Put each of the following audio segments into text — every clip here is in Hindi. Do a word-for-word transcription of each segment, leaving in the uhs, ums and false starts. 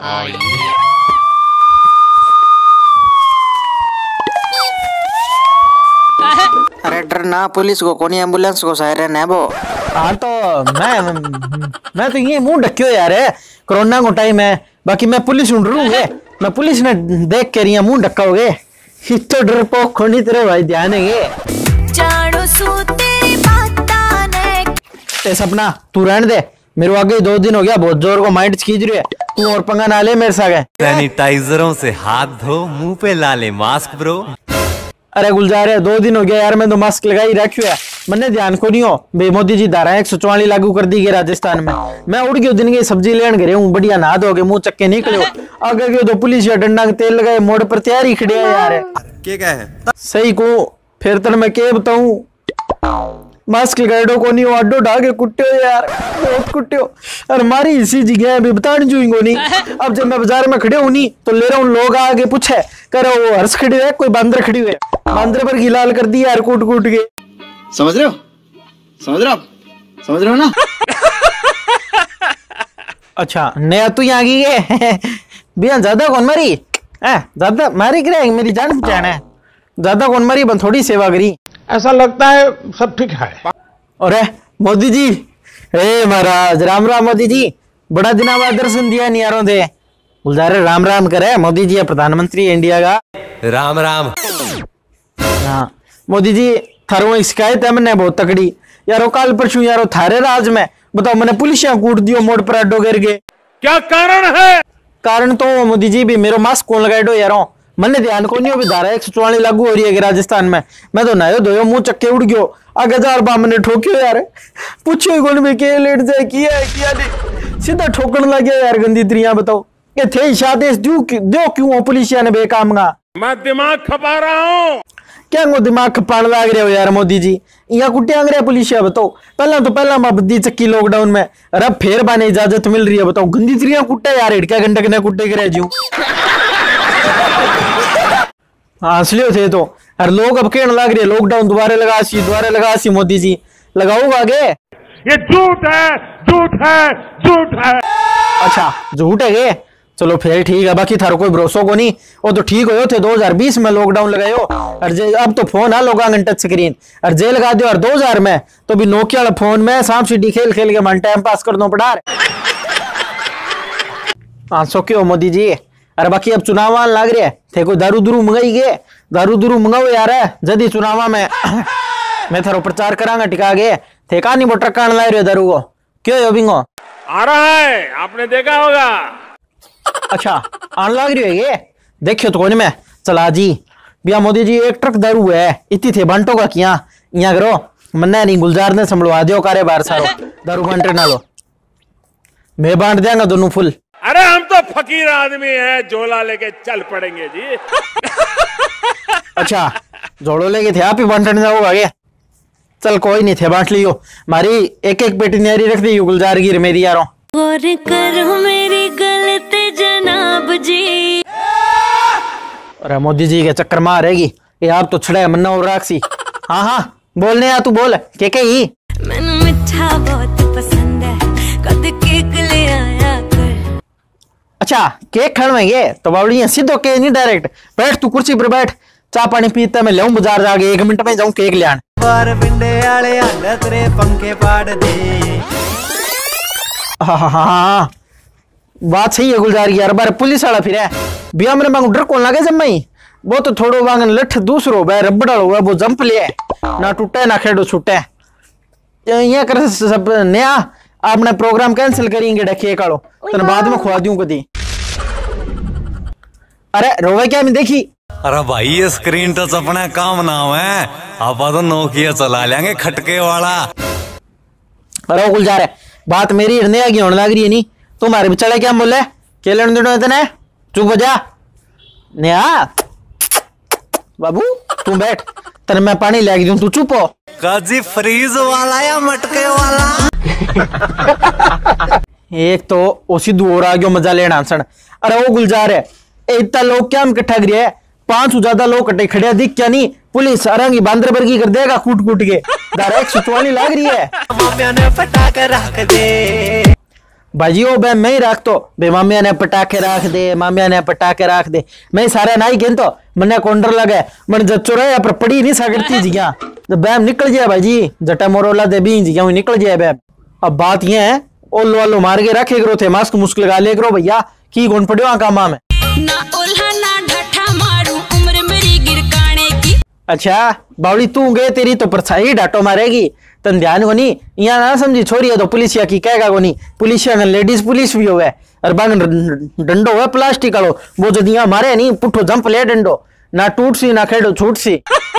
अरे डरना पुलिस को कोनी एम्बुलेंस को सायरन है वो। हाँ तो मैं मैं तो ये मुंह ढक्यो यार है, कोरोना को टाइम है। बाकी मैं पुलिस ढूंढ रूंगे, मैं पुलिस ने देख के रिया मुंह ढक्का हो गए। तो डर पो खोनी तेरे भाई ध्यान है ते सपना तू रहने दे, मेरे आगे दो दिन हो गया बहुत जोर को माइंड खींच रही है। तू और पंगा ना ले मेरे साथ। सैनिटाइजरों से हाथ धो, मुंह पे ला ले मास्क ब्रो। अरे गुलजार है, दो दिन हो गया यार मैं तो मास्क लगा ही रखियो है। मैंने ध्यान को नहीं हो भाई मोदी जी धारा एक सौ चौवालीस लागू कर दी गई राजस्थान में। मैं उड़ गया दिन की सब्जी लेन गए हूँ, बढ़िया नहा धोके मुंह चक्के निकले आगे गए तो पुलिस या डंडा के तेल लगाए मोड़ पर तैयार ही खड़े यार। क्या कहे सही को फिर तर मैं क्या बताऊं, मास्क लगाए को नहीं हो अड्डो ढाके कुट्टे हो यार, बहुत कुट्टे हो। और मारी इसी जगह भी बताने जुएंगे नहीं। अब जब मैं बाजार में खड़े हूँ नहीं तो ले रहा हूँ, लोग आगे पूछे कर वो हर्ष खड़ी है कोई बंदर खड़ी हुए, बंदर पर गिलाल कर दिया यार कूट कूट के। समझ रहे हो समझ रहे हो आप समझ रहे हो ना। अच्छा नया तू यहाँ की गए भैया ज्यादा कौन मारी है, ज्यादा मारी करे मेरी जान पहचान है, ज्यादा कौन मारी बन थोड़ी सेवा करी। ऐसा लगता है सब ठीक है। अरे मोदी जी, हे महाराज राम राम मोदी जी, बड़ा दिना बाद दर्शन दिया नियारों थे। गुलजार राम राम करे, मोदी जी है प्रधानमंत्री इंडिया का। राम राम। हाँ मोदी जी थारो एक शिकायत है मैंने बहुत तकड़ी यारो, कल परसों यारो थारे राज में बताओ मैंने पुलिसिया कूट दियो मोड़ पर अड्डो गिर गए। क्या कारण है? कारण तो मोदी जी भी मेरो मास्क कौन लगाए दो यारो, मैंने ध्यान को नहीं हो धारा एक सौ चौवालीस लागू हो रही है राजस्थान में। मैं तो नयो धोयो मुंह चक्के उड़ गयो आगे जार बा मैंने ठोक्यो यार, पूछो कौन भी के लेट जाए किया है किया नहीं, सीधा ठोकने लग गया यार गंदी त्रिया। बताओ ये थे इशादेश दो दो क्यों पुलिसिया ने बेकाम का। मैं दिमाग खपा रहा हूँ। क्या वो दिमाग खपाने लग रहे हो यार मोदी जी, यहाँ कुट्टे आंग रहे पुलिसिया। बताओ पहला तो पहला मैं बद्दी चक्की लॉकडाउन में, अरे अब फिर बाने इजाजत मिल रही है। बताओ गंदी त्रिया कुट्टे यार हिड़का घंटे के कुट्टे के रह जू हंसलियो थे तो। और लोग अब कहने लग रहे लॉकडाउन दोबारा लगा सी दोबारा लगा सी मोदी जी, लगाओगे आगे। ये झूठ है झूठ है झूठ है। अच्छा झूठ है ये, चलो फिर ठीक है। बाकी थारो कोई भरोसा को नहीं, वो तो ठीक हो थे दो हज़ार बीस में लॉकडाउन लगायो और जे अब तो फोन है लोग टच स्क्रीन और जे लगा दियो। और दो हज़ार में तो भी नोकिया वाला फोन में सांप सीढ़ी खेल खेल के मन टाइम पास कर दो पड़ा। हाँ सो क्यों मोदी जी। अरे बाकी अब चुनाव लग रहे थे, कोई दारू दुरू मंगाई गए, दारू दुरू मंगाओ यार जदी चुनाव में मैं थारो प्रचार करांगा टिका गए थे का नहीं मोटर कान ला रहे दारू को क्यों यो बिंगो आ रहा है आपने देखा होगा। अच्छा आन लग रही है ये, देखियो तो कौन मैं चला जी भैया मोदी जी एक ट्रक दारू है इतनी थे बांटो का किया यहाँ करो मन्ना नहीं गुलजार ने संभलवा दियो कारे बार सारो दारू बांटे ना लो, मैं बांट देंगा दोनों फुल। अरे हम तो फकीर आदमी हैं, झोला लेके चल पड़ेंगे जी। अच्छा जोड़ो लेके थे आप ही बांटने जाओगे आगे, चल कोई नहीं थे बांट लियो। मारी एक एक पेटी न्यारी रख दी गुलजार गिर मेरी यारों। और करो मेरी गलती जनाब जी। अरे मोदी जी के चक्कर में रहेगी ये, आप तो छड़े मन्ना और राक्षी। हाँ हाँ बोलने आ तू बोल के के ही। मैंने मिठा बहुत पसंद है, कद केक ले आया कर। अच्छा केक खड़वेंगे तो बावड़ी सीधो के नहीं डायरेक्ट बैठ तू कुर्सी पर बैठ, चाय पानी पीता मैं लेऊं बाजार जाके एक मिनट में जाऊं केक ले आने। बार पिंडे आले हालत रे पंखे पाड़ दे। हाँ हाँ हाँ बात सही है गुलजार यार, बार पुलिस वाला फिर है बिया मेरे मांग डर कौन लगे जब मैं वो तो थोड़ो वांगन लठ दूसरो भाई रबड़ा हुआ वो जंप ले ना टूटे ना खेडो छूटे ये कर सब नया आपने प्रोग्राम कैंसिल करेंगे डके कालो तन बाद में खुआ दूं कदी। अरे रोवे क्या मैं देखी। अरे भाई ये स्क्रीन टच अपना काम ना है, आप तो नोकिया चला लेंगे खटके वाला। अरे गुलजार है बात मेरी नया की होने लग रही है नहीं तुम्हारे बिचारे क्या बोले के लेने देना इतने चुप हो जा नया बाबू तू बैठ तेरे मैं पानी लेके दूं तू चुप हो। काजी फ्रीज वाला या मटके वाला। एक तो उसी दूर आ गयो मजा लेना हंसन। अरे वो गुलजार है इतना लोग क्या इकट्ठा करिए पांच सौ ज्यादा लोग कटे खड़े दिख क्या नहीं पुलिस अरंगी बांदर बर्गी कर देगा कूट कूट के दारा एक सुचवानी लग रही है। भाजी ओ बे मैं ही रख तो बे मामिया ने पटाखे रख दे मामिया ने पटाखे रख दे मैं सारे ना ही कहन तो मने कोंडर लगे मन जच्चो रहे पर पड़ी नहीं सकती जिया तो बैम निकल जाए भाजी जटा मोरोला दे भी जिया निकल जाए बैम। अब बात ये है ओलो वालो मार के रखे करो थे मास्क मुस्क लगा ले करो भैया की गुण पड़ो कामा में ना ओल्हा ना ढठा मारू उम्र मेरी गिरकाने की। अच्छा बावली तू गए तेरी तो परछाई डाटो मारेगी तन ध्यान को नहीं यहाँ ना समझी छोरी है तो पुलिसिया की कहेगा को नहीं पुलिसिया का लेडीज पुलिस भी होवे और बाग डंडो है प्लास्टिक वालो वो जो दिया मारे नहीं पुठो जंप ले डंडो ना टूट सी ना खेडो छूट सी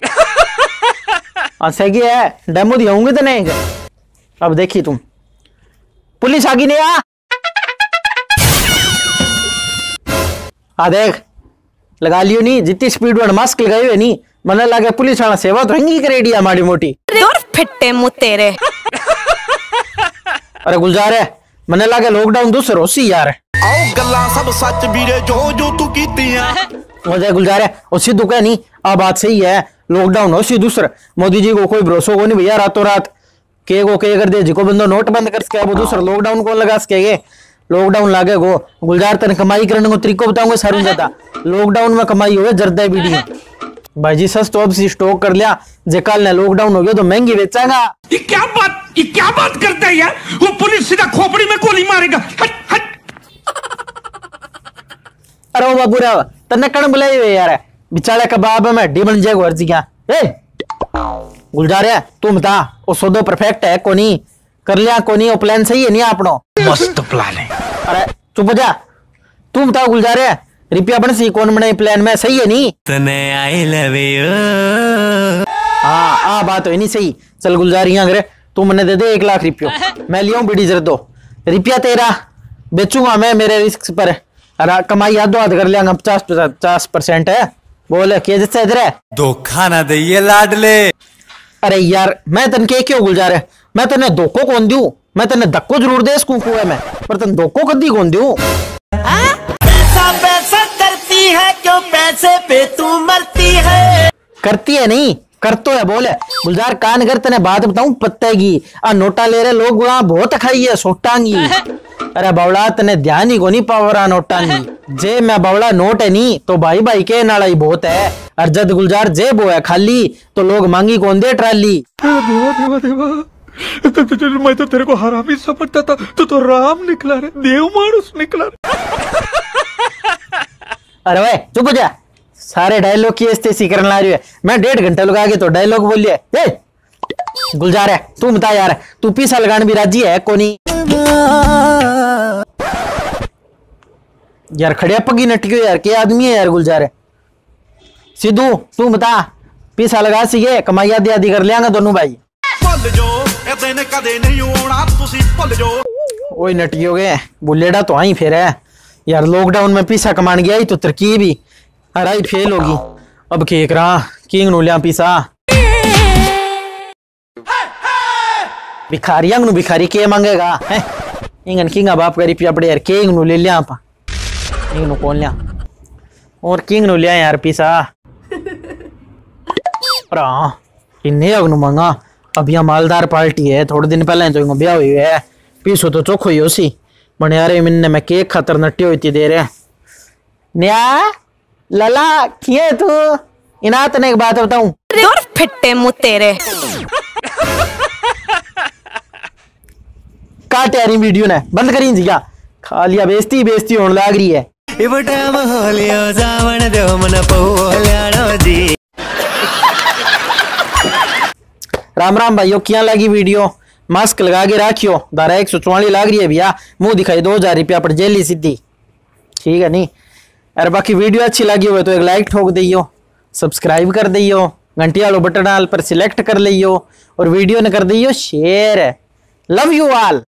सही है डेमो दिया होंगे तो नहीं अब देखी तुम पुलिस आगी नहीं आ आ देख लगा लियो नहीं जितनी स्पीड वन मास्क लगाई हुए नहीं मन लगे पुलिस वाला सेवा तो हंगी करेडी है माड़ी मोटी फिट्टे मुँह तेरे। अरे गुलजार है मन लगे लॉकडाउन दूसर होसी यार आओ गल्ला सब सच बीरे जो जो तू कीती है मुझे गुलजार है और सिद्धू कह नहीं आ बात सही है लॉकडाउन होसी दूसर मोदी जी को कोई भरोसा को नहीं भैया रातों रात के को के कर दे जिको बंदो नोट बंद कर सके वो दूसरा लॉकडाउन कौन लगा सके लॉकडाउन लागे गो गुलजार तेने कमाई करने को तरीको बताऊंगा सारू जाता लॉकडाउन में कमाई हुए जर्दा बीड़ी भाई जी सस तो अब सी स्टॉक कर लिया जे कल ने लॉकडाउन हो गया तो महंगी बेचेगा। ये क्या बात ये क्या बात करता है यार वो पुलिस सीधा खोपड़ी में गोली मारेगा हट हट। अरे वो बाबूरा तन्ने कण बुलाई हुए यार बिचारे कबाब में हड्डी बन जाएगा हर जगह ए गुलजार है तू बता वो सौदो परफेक्ट है कोनी कर लिया कोनी वो प्लान सही है नहीं आपनो मस्त प्लान है। अरे चुप जा तू बता गुलजार है रिपिया बन सी कौन बने प्लान में सही है नहीं तने आई लव यू हाँ आ बात है नहीं सही चल गुलजार यहाँ करे तू मने दे दे एक लाख रुपयो मैं लिया बीड़ी जर दो रुपया तेरा बेचूंगा मैं मेरे रिस्क पर अरे कमाई आधो आध कर लिया पचास पचास परसेंट है बोले के जैसे इधर है धोखा ना दे लाडले। अरे यार मैं तन के क्यों गुलजार है मैं तने धोखो कौन दूं मैं तने धक्को जरूर दे इसको कुएं में पर तन धोखो कदी कौन दूं। पैसा पैसा करती है क्यों पैसे पे तू मरती है करती है नहीं कर तो है बोले गुलजार कान कर तने बात बताऊं पत्ते की आ नोटा ले रहे लोग वहां बहुत खाई है सोटांगी अरे बावड़ा तने ध्यान ही को नहीं पावरा नोटांगी जे मैं बावड़ा नोट है नहीं तो भाई भाई के नाला ही बहुत है और जद गुलजार जे वो है खाली तो लोग मांगी कौन दे ट्राली। देवा देवा देवा तो, तो, तो, मैं तो तेरे को हरामी समझता था तो तो राम निकला रे देव मानुस निकला रे। अरे भाई चुप हो जा सारे डायलॉग की ऐसे करने ला रही है मैं डेढ़ घंटे लगा के तो डायलॉग बोलिए ए गुलजार है तू बता यार तू पीसा लगाने भी राजी है कोनी यार खड़िया पगी नटकियो यार के आदमी है यार गुलजार है सिद्धू तू बता पीसा लगा सीगे कमाई आदि आदि कर लिया दोनों भाई भुल जो इतने ने कदे नहीं होना तुसी भुल जो ओए नटकियो गए बुलेड़ा तो आई फिर है यार लॉकडाउन में पीसा कमान गया ही तो तरकीब ही हराई फेल होगी अब केक रहा किंग नु लिया पीसा भिखारियां नु भिखारी के मांगेगा हैं इंगन किंगा बाप का रुपया पड़े यार किंग नु ले लिया आपा किंग नु कौन लिया और किंग नु लिया यार पीसा पर हां इन्ने अगनु मांगा अब यहाँ मालदार पार्टी है थोड़े दिन पहले तो ब्याह हुई है पीसो तो चोखो ही होसी मने यार मिन्ने में केक खातर नट्टी होती दे रहे न्या लला किए तू इना तने एक बात बताऊं फिट्टे मुँह तेरे। काट यारी वीडियो ने बंद करी जिया खा लिया बेइज्जती बेइज्जती होने लग रही है राम राम भाइयों क्या लगी वीडियो मास्क लगा के रखियो दारा एक सौ चौवालीस लाग रही है भैया मुंह दिखाई दो हजार रुपया पर जेली सीधी ठीक है नहीं अरे बाकी वीडियो अच्छी लगी हो तो एक लाइक ठोक दियो सब्सक्राइब कर दियो घंटी वालों बटन पर सिलेक्ट कर लियो और वीडियो ने कर दियो शेयर लव यू ऑल।